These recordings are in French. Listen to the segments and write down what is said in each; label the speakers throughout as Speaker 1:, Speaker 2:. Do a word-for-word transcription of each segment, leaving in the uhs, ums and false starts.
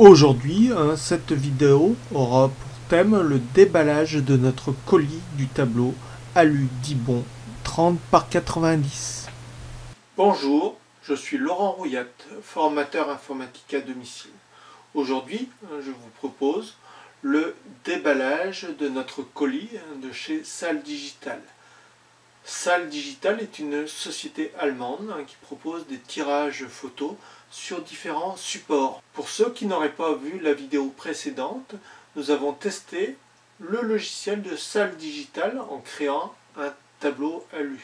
Speaker 1: Aujourd'hui, hein, cette vidéo aura pour thème le déballage de notre colis du tableau Alu Dibon trente par quatre-vingt-dix. Bonjour, je suis Laurent Rouillat, formateur informatique à domicile. Aujourd'hui, je vous propose le déballage de notre colis de chez Salle Digital. Salle Digital est une société allemande qui propose des tirages photos sur différents supports. Pour ceux qui n'auraient pas vu la vidéo précédente, nous avons testé le logiciel de Salle Digital en créant un tableau Alu.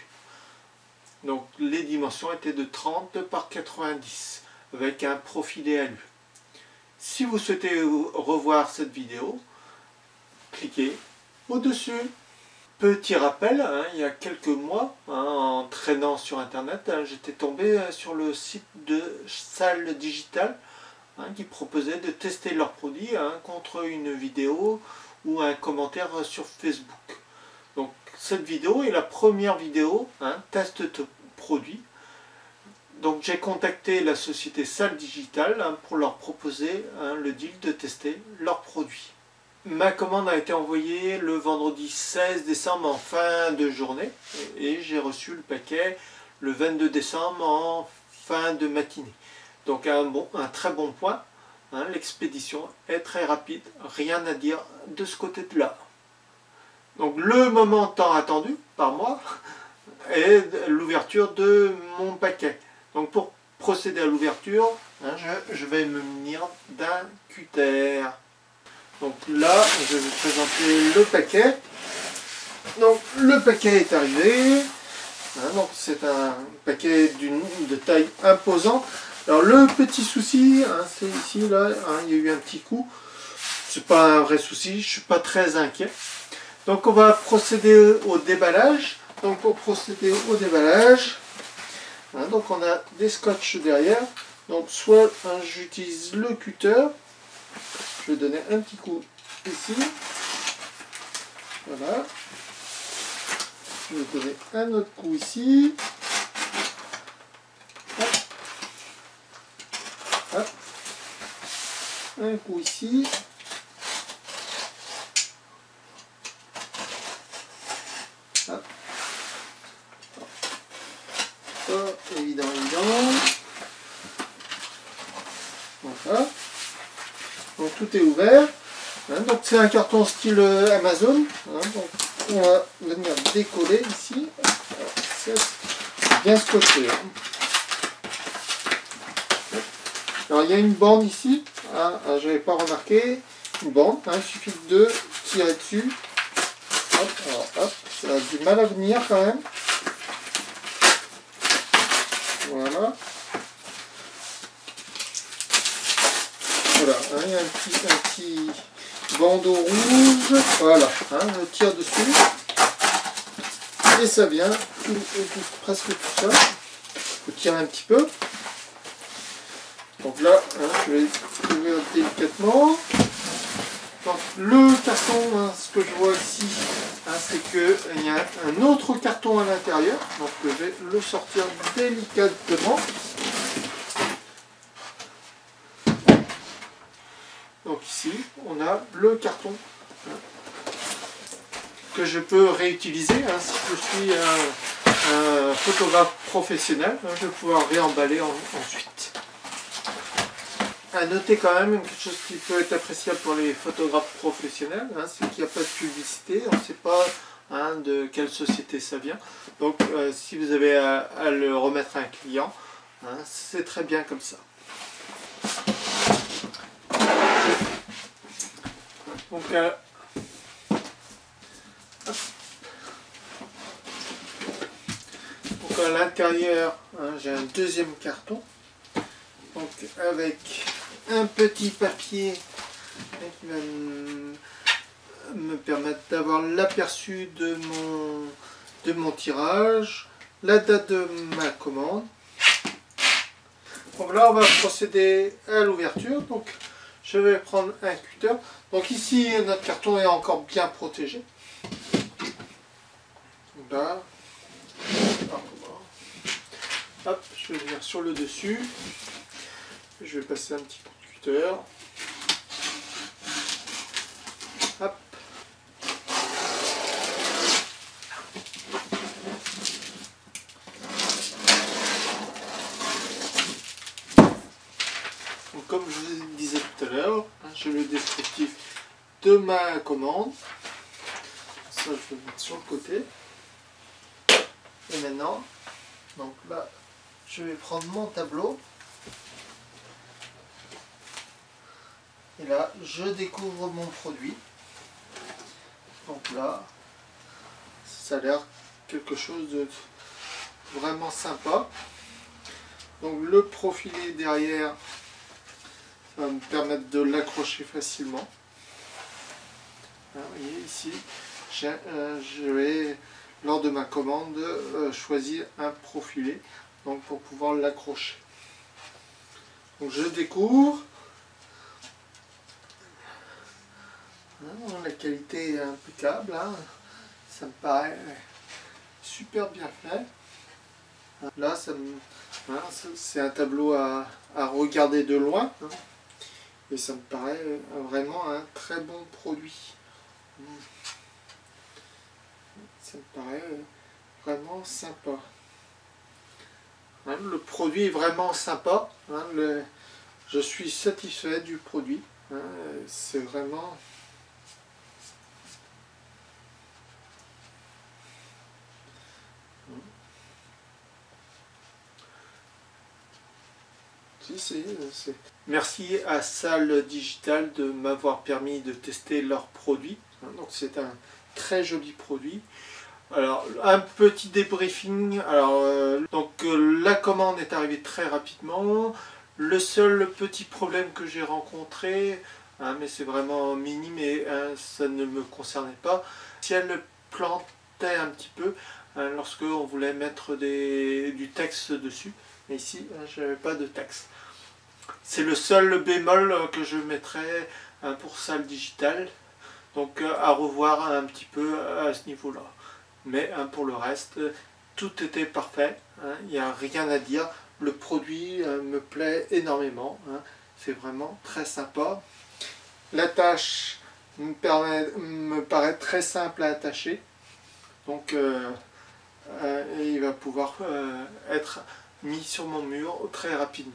Speaker 1: Donc les dimensions étaient de trente par quatre-vingt-dix avec un profilé Alu. Si vous souhaitez revoir cette vidéo, cliquez au-dessus. Petit rappel, hein, il y a quelques mois, hein, en traînant sur internet, hein, j'étais tombé sur le site de Salle Digital hein, qui proposait de tester leurs produits hein, contre une vidéo ou un commentaire sur Facebook. Donc cette vidéo est la première vidéo hein, test de produit. Donc j'ai contacté la société Salle Digital hein, pour leur proposer hein, le deal de tester leurs produits. Ma commande a été envoyée le vendredi seize décembre en fin de journée et j'ai reçu le paquet le vingt-deux décembre en fin de matinée. Donc un, bon, un très bon point, hein, l'expédition est très rapide, rien à dire de ce côté-là. Donc le moment tant attendu par moi est l'ouverture de mon paquet. Donc pour procéder à l'ouverture, hein, je, je vais me munir d'un cutter. Donc là, je vais vous présenter le paquet. Donc le paquet est arrivé. Hein, donc c'est un paquet d'une de taille imposante. Alors le petit souci, hein, c'est ici là, hein, il y a eu un petit coup. C'est pas un vrai souci, je suis pas très inquiet. Donc on va procéder au déballage. Donc pour procéder au déballage, hein, donc on a des scotch derrière. Donc soit hein, j'utilise le cutter. Je vais donner un petit coup ici. Voilà. Je vais donner un autre coup ici. Hop. Hop. Un coup ici. Hop. Pas évident, évident. Voilà. Donc tout est ouvert. Hein, donc c'est un carton style Amazon. Hein, donc on va venir décoller ici. C'est bien scotché. Hein. Alors il y a une bande ici. Ah, ah, je n'avais pas remarqué. Une bande. Hein, il suffit de tirer dessus. Hop, alors, hop, ça a du mal à venir quand même. Voilà. Voilà, hein, il y a un petit, un petit bandeau rouge, voilà, hein, je tire dessus, et ça vient, tout, tout, presque tout ça, il faut tirer un petit peu, donc là, hein, je vais ouvrir délicatement, donc le carton, hein, ce que je vois ici, hein, c'est qu'il y a un autre carton à l'intérieur, donc je vais le sortir délicatement. Donc ici, on a le carton hein, que je peux réutiliser. Hein, si je suis un, un photographe professionnel, hein, je vais pouvoir réemballer en, ensuite. À noter quand même quelque chose qui peut être appréciable pour les photographes professionnels, hein, c'est qu'il n'y a pas de publicité, on ne sait pas hein, de quelle société ça vient. Donc euh, si vous avez à, à le remettre à un client, hein, c'est très bien comme ça. Donc, euh, donc à l'intérieur, hein, j'ai un deuxième carton, donc avec un petit papier hein, qui va me, me permettre d'avoir l'aperçu de mon, de mon tirage, la date de ma commande. Donc là, on va procéder à l'ouverture. Donc, je vais prendre un cutter. Donc ici, notre carton est encore bien protégé. Là. Hop, je vais venir sur le dessus. Je vais passer un petit coup de interrupteur. Hop. Donc, comme je vous disais tout à l'heure, j'ai le descriptif de ma commande. Ça, je vais le mettre sur le côté. Et maintenant, donc là, je vais prendre mon tableau. Et là, je découvre mon produit. Donc là, ça a l'air quelque chose de vraiment sympa. Donc le profilé derrière, ça va me permettre de l'accrocher facilement. Vous voyez ici, euh, je vais, lors de ma commande, euh, choisir un profilé donc pour pouvoir l'accrocher. Donc je découvre. La qualité est impeccable, hein. Ça me paraît super bien fait. Là, hein, c'est un tableau à, à regarder de loin, hein. Et ça me paraît vraiment un très bon produit. Ça me paraît vraiment sympa. Hein, le produit est vraiment sympa. Hein, le, je suis satisfait du produit. Hein, c'est vraiment... Si, c'est... Merci à Salle Digital de m'avoir permis de tester leurs produits. Donc c'est un très joli produit. Alors un petit débriefing. Alors euh, donc euh, la commande est arrivée très rapidement. Le seul petit problème que j'ai rencontré, hein, mais c'est vraiment minime et hein, ça ne me concernait pas, si elle plantait un petit peu hein, lorsque on voulait mettre des, du texte dessus. Mais ici, hein, je n'avais pas de texte. C'est le seul bémol que je mettrais hein, pour Salle Digital. Donc à revoir un petit peu à ce niveau-là. Mais hein, pour le reste, tout était parfait. Hein, il n'y a rien à dire. Le produit euh, me plaît énormément. Hein, c'est vraiment très sympa. La tâche me, permet, me paraît très simple à attacher. Donc euh, euh, il va pouvoir euh, être mis sur mon mur très rapidement.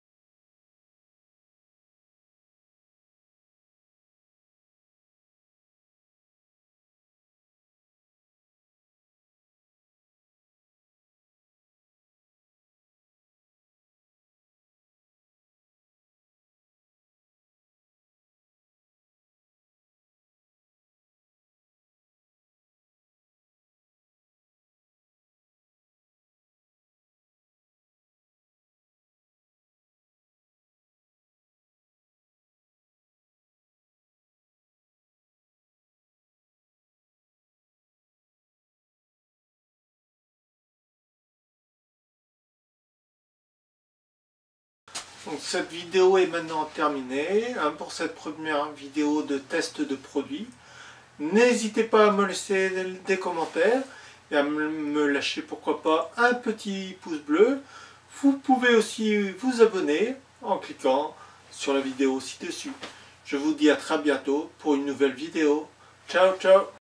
Speaker 1: Donc cette vidéo est maintenant terminée hein, pour cette première vidéo de test de produit. N'hésitez pas à me laisser des commentaires et à me lâcher pourquoi pas un petit pouce bleu. Vous pouvez aussi vous abonner en cliquant sur la vidéo ci-dessus. Je vous dis à très bientôt pour une nouvelle vidéo. Ciao, ciao!